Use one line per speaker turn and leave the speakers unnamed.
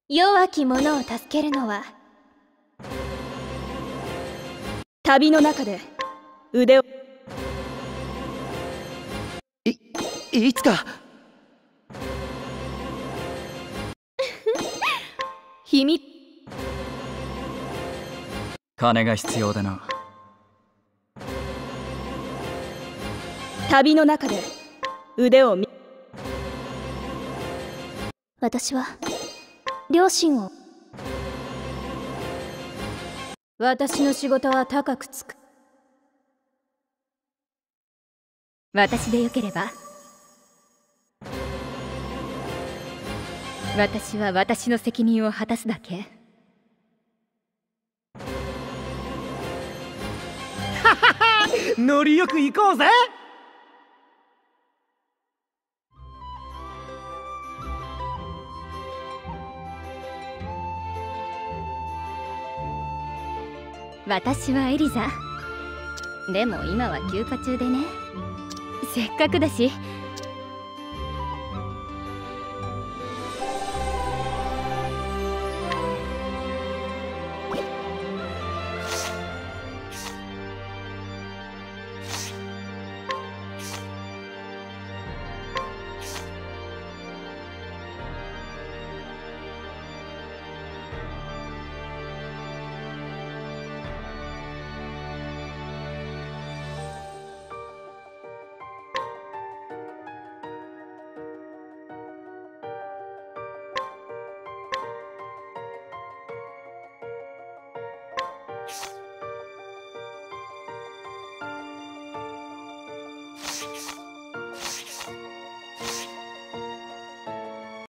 弱き者を助けるのは旅の中で腕を
いつか
秘密
金が必要だな。
旅の中で腕を私は両親を私の仕事は高くつく。私でよければ。私は私の責任を果たすだけ。
ノリよく行こうぜ。
私はエリザ。でも今は休暇中でね。せっかくだし